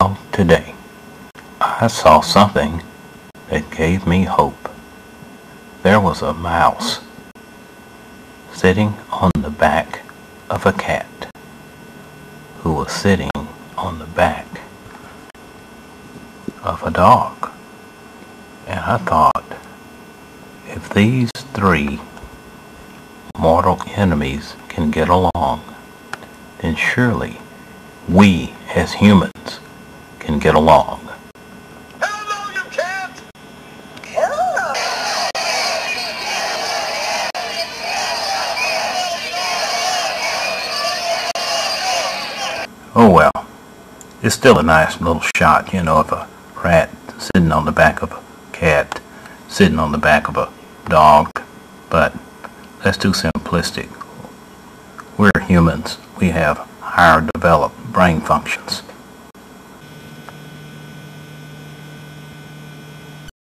Well, today I saw something that gave me hope. There was a mouse sitting on the back of a cat who was sitting on the back of a dog. And I thought, if these three mortal enemies can get along, then surely we as humans can get along. Hell no, you can't! Oh well, it's still a nice little shot, of a rat sitting on the back of a cat, sitting on the back of a dog, but that's too simplistic. We're humans. We have higher developed brain functions.